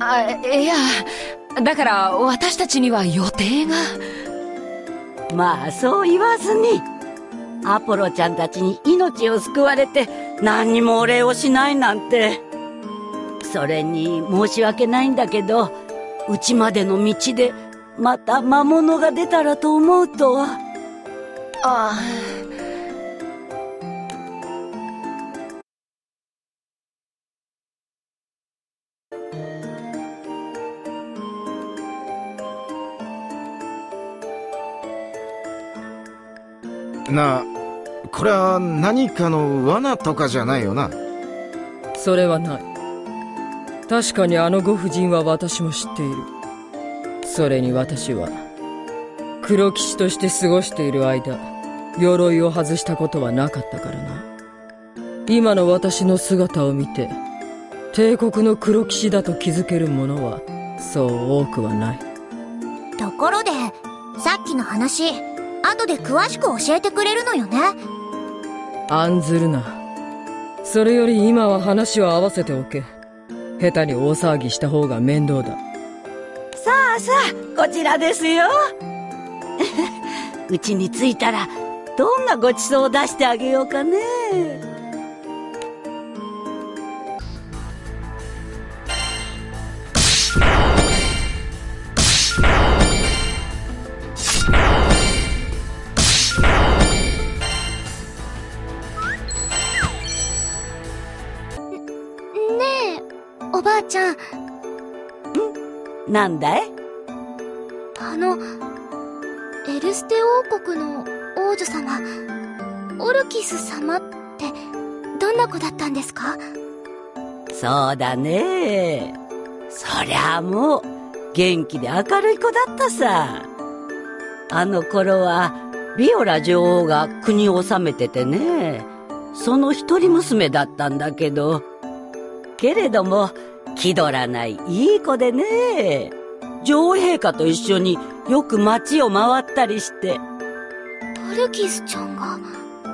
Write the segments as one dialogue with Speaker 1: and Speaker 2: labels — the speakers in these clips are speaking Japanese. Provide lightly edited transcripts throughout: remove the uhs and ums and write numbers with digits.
Speaker 1: いや、だから私たちには予定が。
Speaker 2: まあそう言わずに、アポロちゃんたちに命を救われて何にもお礼をしないなんて。それに申し訳ないんだけど、うちまでの道でまた魔物が出たらと思うと。
Speaker 1: ああ。
Speaker 3: なあ、これは何かの罠とかじゃないよな？
Speaker 4: それはない。確かにあのご婦人は私も知っている。それに私は黒騎士として過ごしている間、鎧を外したことはなかったからな。今の私の姿を見て帝国の黒騎士だと気づける者はそう多くはない。
Speaker 5: ところでさっきの話、後で詳しく教えてくれるのよね？
Speaker 4: 案ずるな。それより今は話を合わせておけ。下手に大騒ぎした方が面倒だ。
Speaker 2: さあさあ、こちらですよ。うちに着いたらどんなごちそうを出してあげようかね。
Speaker 5: おばあちゃん。
Speaker 2: なんだい？
Speaker 5: エルステ王国の王女様、オルキス様ってどんな子だったんですか？
Speaker 2: そうだね。そりゃあもう元気で明るい子だったさ。あの頃はビオラ女王が国を治めててね、その一人娘だったんだけど、けれども気取らないいい子でね、女王陛下と一緒によく街を回ったりして。
Speaker 5: オルキスちゃんが。ね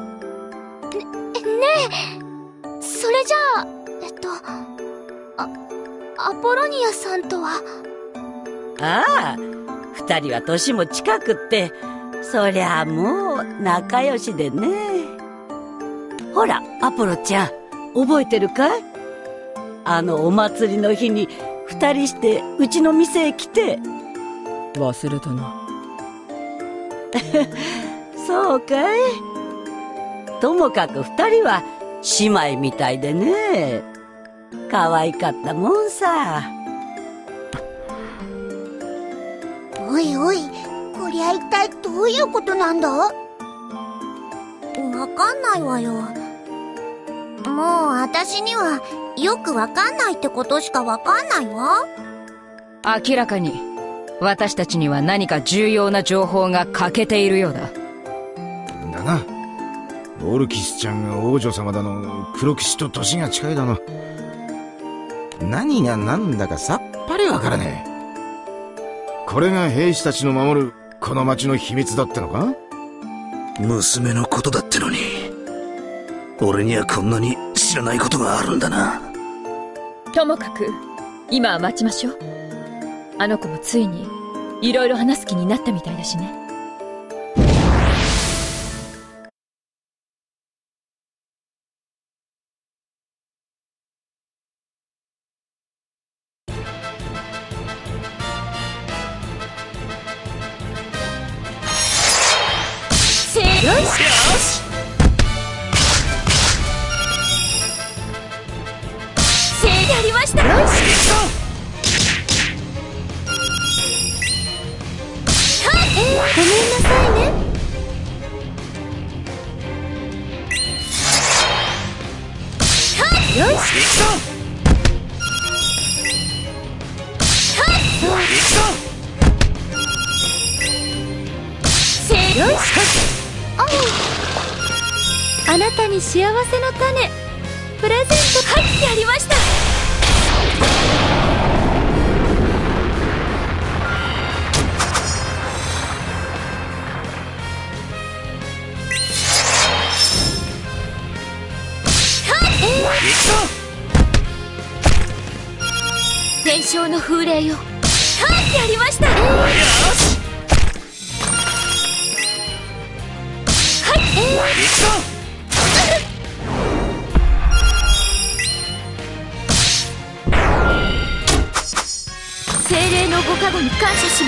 Speaker 5: え、それじゃあ、アポロニアさんとは？
Speaker 2: ああ、二人は年も近くって、そりゃあもう仲良しでね。ほら、アポロちゃん、覚えてるかい？あのお祭りの日に二人してうちの店へ来て。
Speaker 4: 忘れたな。
Speaker 2: そうかい？ともかく二人は姉妹みたいでね、可愛かったもんさ。
Speaker 5: おいおい、こりゃ一体どういうことなんだ？わかんないわよ。もう私にはよくわかんないってことしかわかんないわ。
Speaker 1: 明らかに私たちには何か重要な情報が欠けているようだ。
Speaker 3: だな。オルキスちゃんが王女様だの、黒騎士と年が近いだの、何が何だかさっぱりわからねえ。これが兵士たちの守るこの町の秘密だってのか？
Speaker 6: 娘のことだってのに、俺にはこんなに知らないことがあるんだな。
Speaker 7: ともかく今は待ちましょう。あの子もついにいろいろ話す気になったみたいだしね。よしよし、やりました。よし、
Speaker 5: ごめんなさいね。
Speaker 7: よし、よし、
Speaker 5: あなたに幸せの種プレゼント。
Speaker 7: はい、やりました。 伝承の風鈴よ。はいやりました。はい行くぞ。精霊のご加護に感謝します。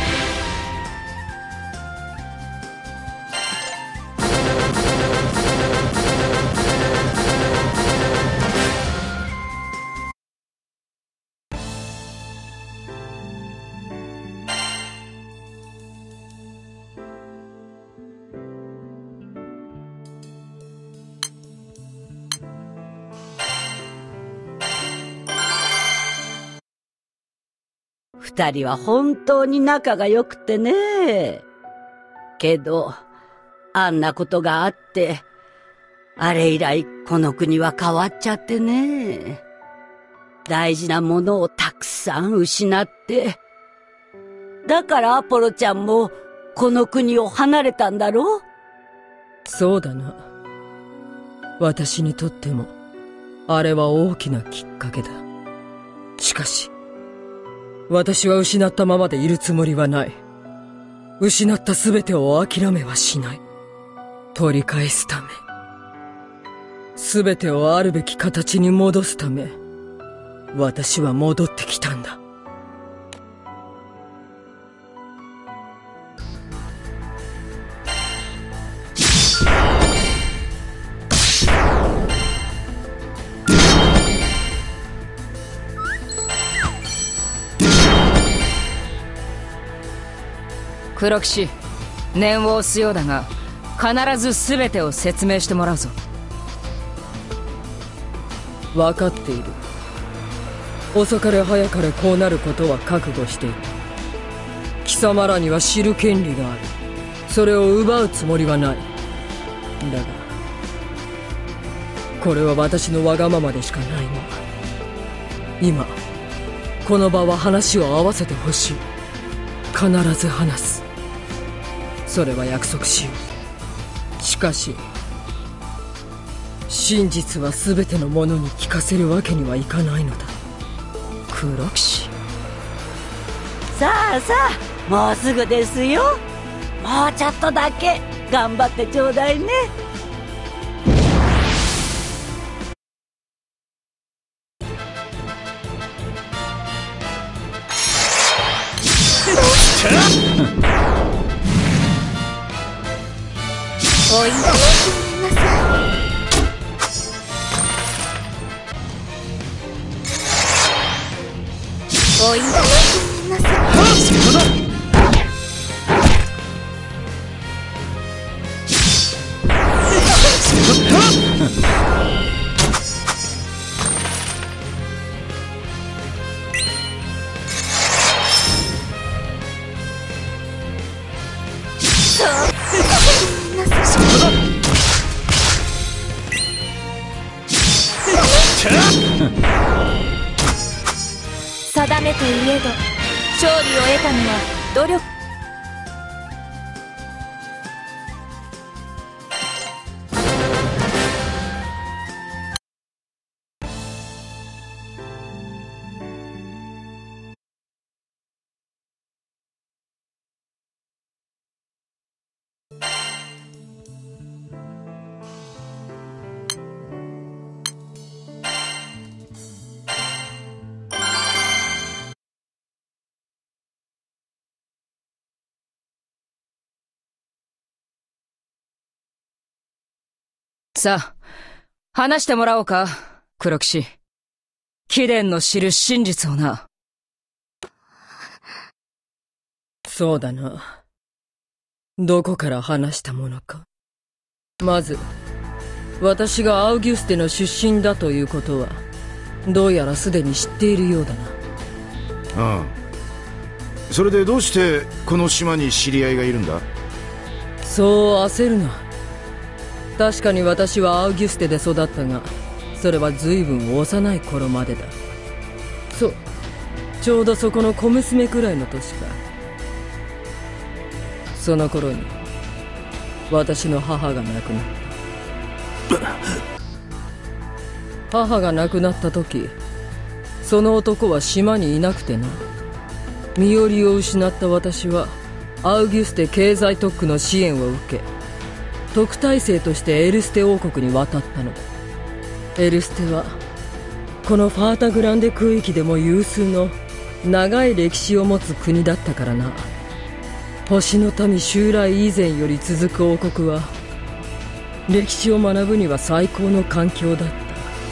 Speaker 2: 二人は本当に仲が良くてね。けど、あんなことがあって、あれ以来この国は変わっちゃってね。大事なものをたくさん失って。だからアポロちゃんもこの国を離れたんだろう？
Speaker 4: そうだな。私にとっても、あれは大きなきっかけだ。しかし、私は失ったままでいるつもりはない。失ったすべてを諦めはしない。取り返すため。すべてをあるべき形に戻すため、私は戻ってきたんだ。
Speaker 1: 黒騎士、念を押すようだが必ず全てを説明してもらうぞ。
Speaker 4: 分かっている。遅かれ早かれこうなることは覚悟していた。貴様らには知る権利がある。それを奪うつもりはない。だがこれは私のわがままでしかないの。今この場は話を合わせてほしい。必ず話す。それは約束しよう。しかし真実は全ての者に聞かせるわけにはいかないのだ。黒騎士。
Speaker 2: さあさあ、もうすぐですよ。もうちょっとだけ頑張ってちょうだいね。
Speaker 5: おいで。ごめんなさい。おいで。ごめんなさい。定めといえど勝利を得たのは努力。
Speaker 1: さあ、話してもらおうか、黒騎士。貴殿の知る真実をな。
Speaker 4: そうだな。どこから話したものか。まず、私がアウギュステの出身だということは、どうやらすでに知っているようだな。
Speaker 3: ああ。それでどうしてこの島に知り合いがいるんだ？
Speaker 4: そう焦るな。確かに私はアウギュステで育ったが、それは随分幼い頃までだ。そう、ちょうどそこの小娘くらいの年か。その頃に私の母が亡くなった。母が亡くなった時、 その男は島にいなくてな。身寄りを失った私はアウギュステ経済特区の支援を受け、特待生としてエルステ王国に渡ったのだ。エルステはこのファータグランデ空域でも有数の長い歴史を持つ国だったからな。星の民襲来以前より続く王国は歴史を学ぶには最高の環境だった。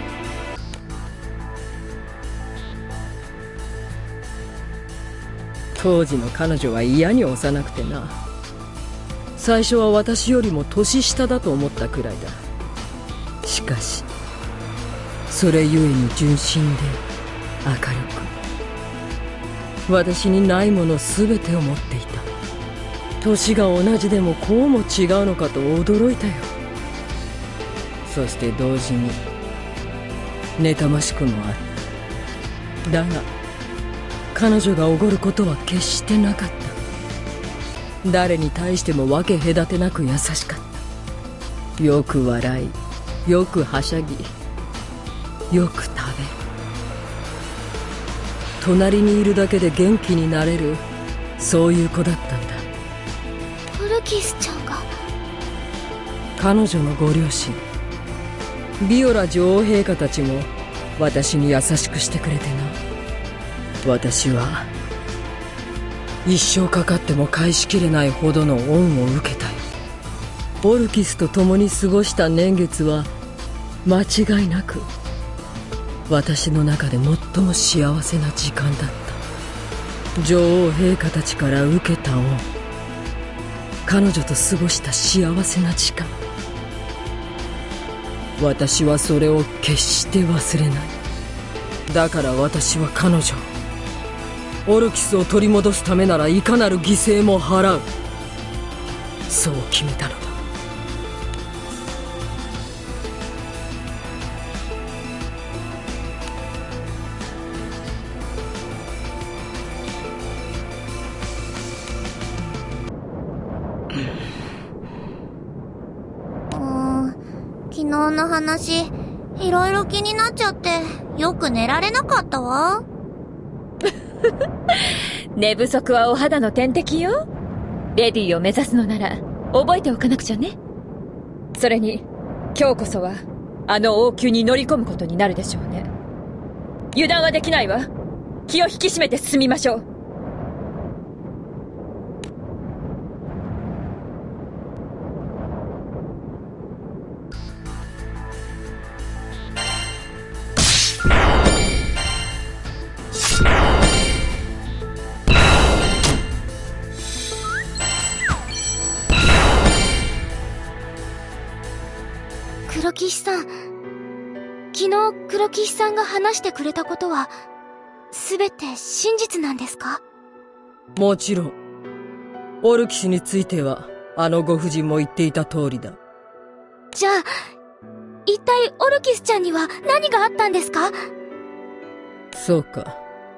Speaker 4: 当時の彼女は嫌に幼くてな。最初は私よりも年下だと思ったくらいだ。しかしそれゆえに純真で明るく、私にないもの全てを持っていた。年が同じでもこうも違うのかと驚いたよ。そして同時に妬ましくもあった。だが彼女がおごることは決してなかった。誰に対しても分け隔てなく優しかった。よく笑い、よくはしゃぎ、よく食べる。隣にいるだけで元気になれる、そういう子だったんだ。
Speaker 5: オルキスちゃんが。
Speaker 4: 彼女のご両親、ビオラ女王陛下たちも私に優しくしてくれてな。私は一生かかっても返しきれないほどの恩を受けたよ。オルキスと共に過ごした年月は間違いなく私の中で最も幸せな時間だった。女王陛下たちから受けた恩、彼女と過ごした幸せな時間、私はそれを決して忘れない。だから私は彼女、オルキスを取り戻すためならいかなる犠牲も払う、そう決めたのだ。
Speaker 5: 昨日の話、いろいろ気になっちゃって、よく寝られなかったわ。
Speaker 7: 寝不足はお肌の天敵よ。レディを目指すのなら覚えておかなくちゃね。それに今日こそはあの王宮に乗り込むことになるでしょうね。油断はできないわ。気を引き締めて進みましょう。
Speaker 5: 黒騎士さん、昨日黒騎士さんが話してくれたことは全て真実なんですか？
Speaker 4: もちろん。オルキスについてはあのご婦人も言っていた通りだ。
Speaker 5: じゃあ一体オルキスちゃんには何があったんですか？
Speaker 4: そうか、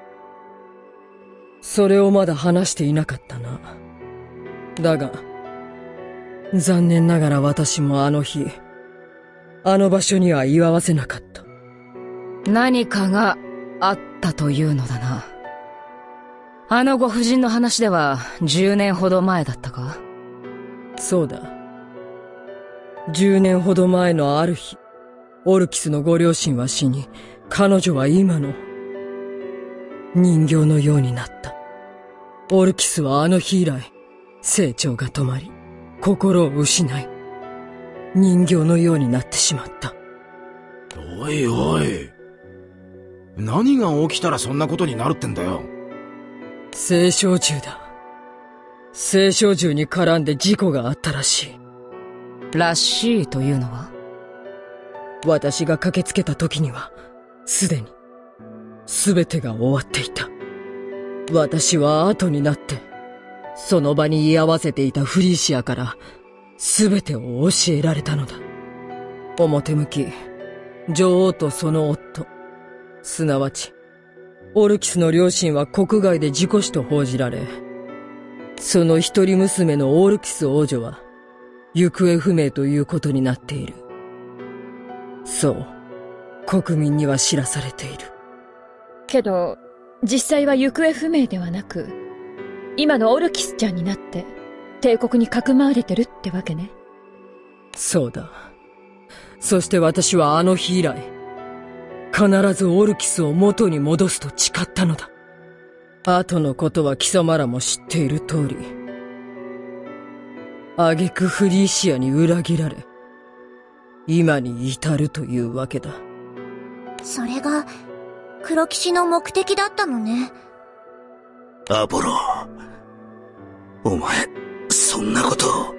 Speaker 4: それをまだ話していなかったな。だが残念ながら私もあの日あの場所には居合わせなかった。
Speaker 1: 何かがあったというのだな。あのご婦人の話では10年ほど前だったか？
Speaker 4: そうだ。10年ほど前のある日、オルキスのご両親は死に、彼女は今の人形のようになった。オルキスはあの日以来、成長が止まり、心を失い、人形のようになってしまった。
Speaker 3: おいおい、何が起きたらそんなことになるってんだよ。
Speaker 4: 青少獣だ。青少獣に絡んで事故があったらしい。
Speaker 1: らしいというのは？
Speaker 4: 私が駆けつけた時にはすでに全てが終わっていた。私は後になってその場に居合わせていたフリーシアから全てを教えられたのだ。表向き女王とその夫、すなわちオルキスの両親は国外で事故死と報じられ、その一人娘のオルキス王女は行方不明ということになっている。そう、国民には知らされている。
Speaker 7: けど、実際は行方不明ではなく、今のオルキスちゃんになって、帝国にかくまわれてるってわけね。
Speaker 4: そうだ。そして私はあの日以来、必ずオルキスを元に戻すと誓ったのだ。後のことは貴様らも知っている通り、挙句フリーシアに裏切られ、今に至るというわけだ。
Speaker 5: それが、黒騎士の目的だったのね。
Speaker 6: アポロ、お前、そんなことを。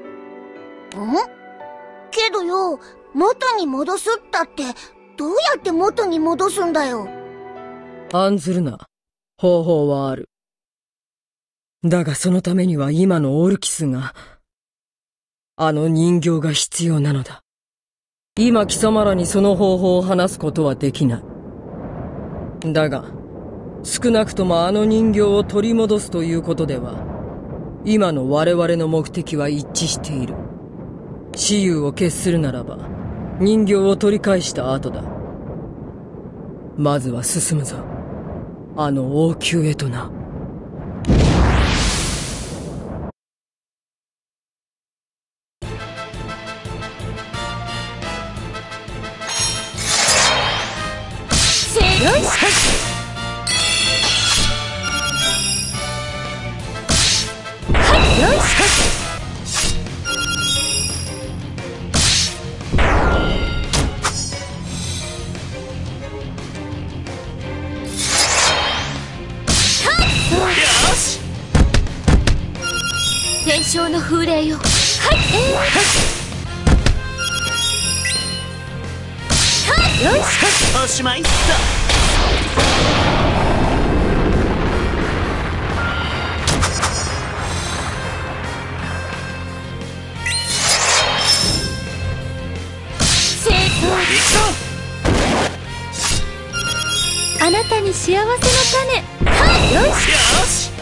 Speaker 5: けどよ、元に戻すったって、どうやって元に戻すんだよ。
Speaker 4: 案ずるな。方法はある。だがそのためには今のオルキスが、あの人形が必要なのだ。今貴様らにその方法を話すことはできない。だが、少なくともあの人形を取り戻すということでは、今の我々の目的は一致している。雌雄を決するならば、人形を取り返した後だ。まずは進むぞ。あの王宮へとな。
Speaker 5: 伝承の風鈴よ。
Speaker 6: おしまいっと。
Speaker 5: あなたに幸せの種。
Speaker 6: よし。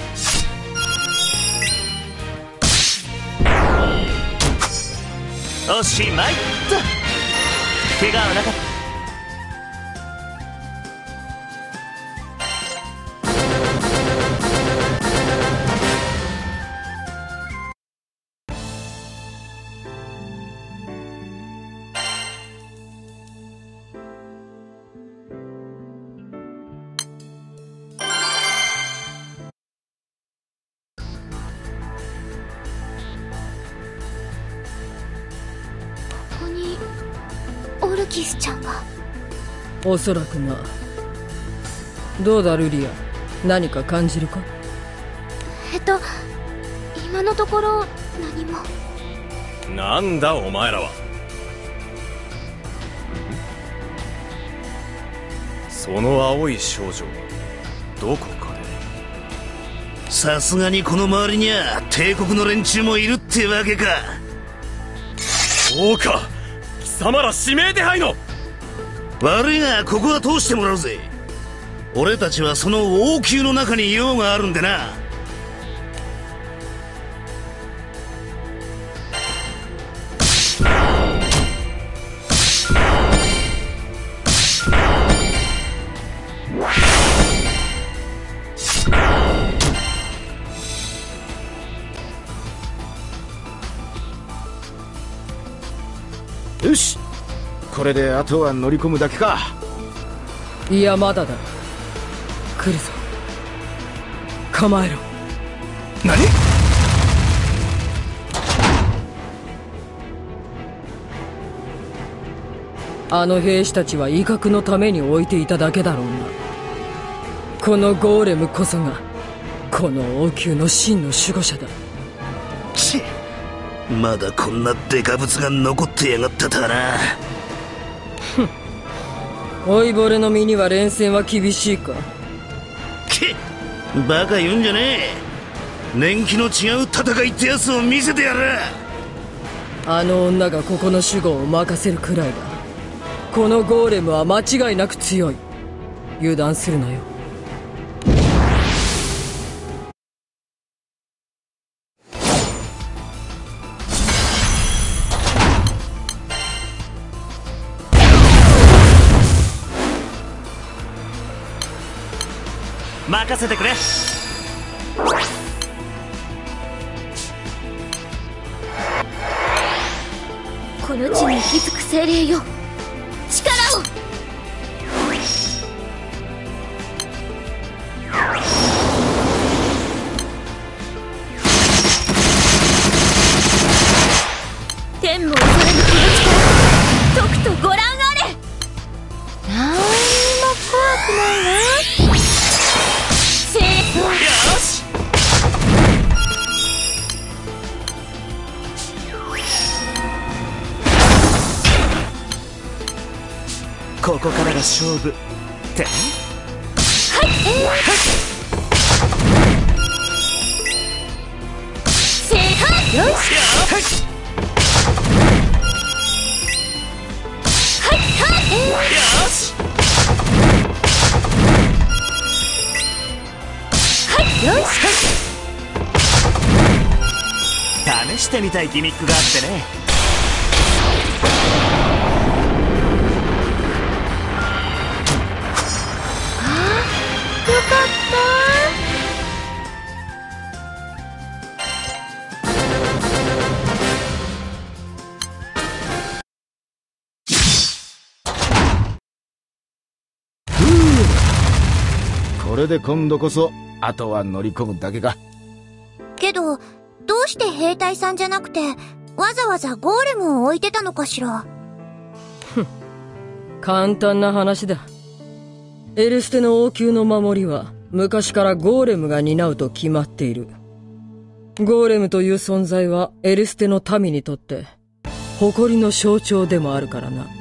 Speaker 6: おしまいっと。怪我はなかった。
Speaker 5: ここにオルキスちゃんが。
Speaker 4: おそらくな。どうだルリア、何か感じるか？
Speaker 5: 今のところ何も。
Speaker 8: なんだお前らは。その青い少女はどこかね。
Speaker 6: さすがにこの周りには帝国の連中もいるってわけか。
Speaker 8: そうか、貴様ら指名手配の。
Speaker 6: 悪いがここは通してもらうぜ。俺たちはその王宮の中に用があるんでな。
Speaker 3: よし、これであとは乗り込むだけか。
Speaker 4: いやまだだ。来るぞ。構えろ。
Speaker 8: 何？
Speaker 4: あの兵士たちは威嚇のために置いていただけだろうな。このゴーレムこそがこの王宮の真の守護者だ。
Speaker 6: チッ、まだこんなデカブツが残ってやがったとはな。
Speaker 4: 老いぼれの身には連戦は厳しいか。
Speaker 6: けっ、バカ言うんじゃねえ。年季の違う戦いってやつを見せてやる。
Speaker 4: あの女がここの守護を任せるくらいだ。このゴーレムは間違いなく強い。油断するなよ。
Speaker 6: 任せてくれ。
Speaker 5: この地に息づく精霊よ、力を。天も恐れぬこの力、とくとご覧あれ。なんにも怖くないわ。
Speaker 6: よし、ここからが勝負ってね。
Speaker 5: よし。
Speaker 6: よし、
Speaker 5: よし。
Speaker 6: 試してみたいギミックがあってね。
Speaker 5: よかった
Speaker 3: ー。これで今度こそあとは乗り込むだけか。
Speaker 5: けど、どうして兵隊さんじゃなくてわざわざゴーレムを置いてたのかしら。
Speaker 4: 簡単な話だ。エルステの王宮の守りは昔からゴーレムが担うと決まっている。ゴーレムという存在はエルステの民にとって誇りの象徴でもあるからな。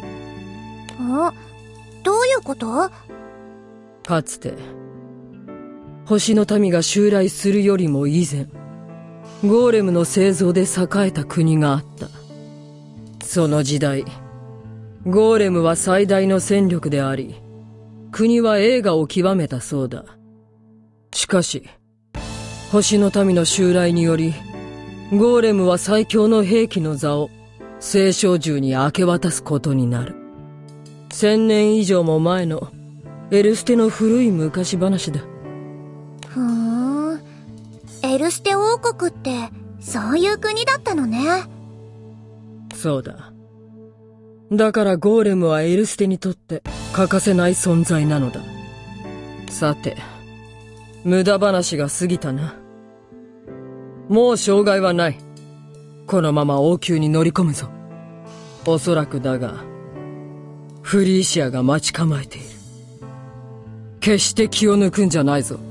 Speaker 5: どういうこと？
Speaker 4: かつて星の民が襲来するよりも以前、ゴーレムの製造で栄えた国があった。その時代、ゴーレムは最大の戦力であり、国は栄華を極めたそうだ。しかし、星の民の襲来により、ゴーレムは最強の兵器の座を聖少獣に明け渡すことになる。1000年以上も前のエルステの古い昔話だ。
Speaker 5: エルステ王国ってそういう国だったのね。
Speaker 4: そうだ。だからゴーレムはエルステにとって欠かせない存在なのだ。さて、無駄話が過ぎたな。もう障害はない。このまま王宮に乗り込むぞ。おそらくだが、フリーシアが待ち構えている。決して気を抜くんじゃないぞ。